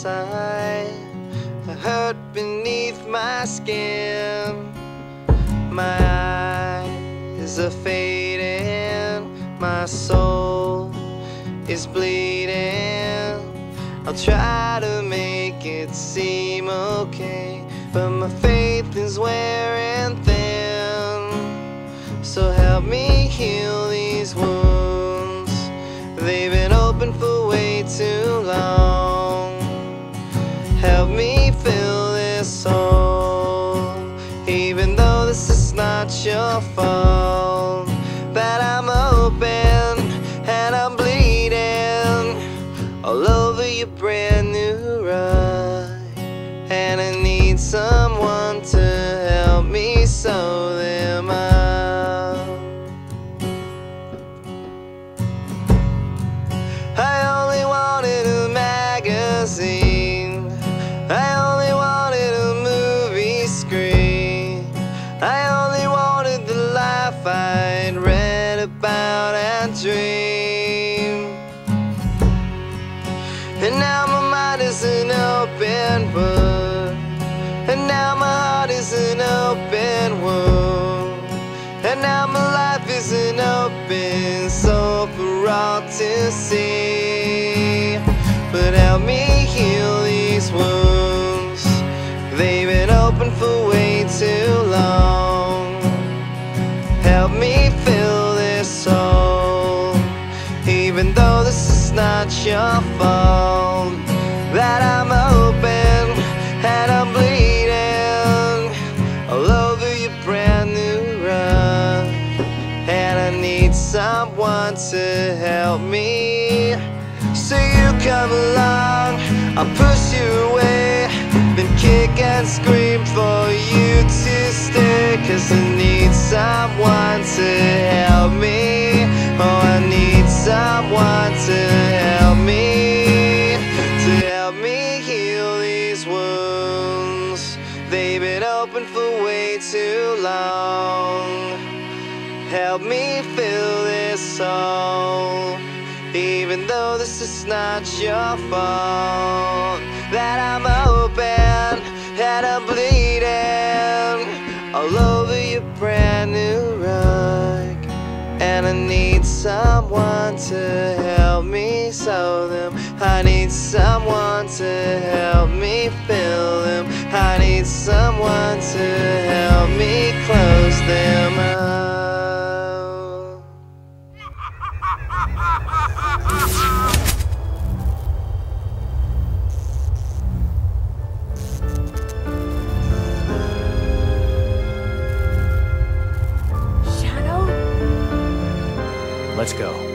inside, a hurt beneath my skin. My eyes are fading, my soul is bleeding. I'll try to make it seem okay, but my faith is wearing thin. So help me heal these wounds, they've been open for way too long. Help me fill this hole, even though this is not your fault. That I'm open and I'm bleeding all over your brand new ride, and I need someone to help me sew them up. I only wanted a magazine, I only wanted a movie screen, I only wanted the life I'd read about and dreamed. And now my mind is an open book, and now my heart is an open wound, and now my life is an open soul for all to see. But help me heal these wounds, they've been open for way too long. Help me fill this hole, even though this is not your fault. That I'm open and I'm bleeding all over your brand new rug, and I need someone to help me. So you come along, I'll push you away, then kick and scream for you to stay. 'Cause I need someone to help me. Oh, I need someone to help me, heal these wounds, they've been open for way too long. Help me fill this hole, even though this is not your fault. That I'm open and I'm bleeding all over your brand new rug, and I need someone to help me sew them. I need someone to help me fill them. I need someone to help me close them up. Let's go.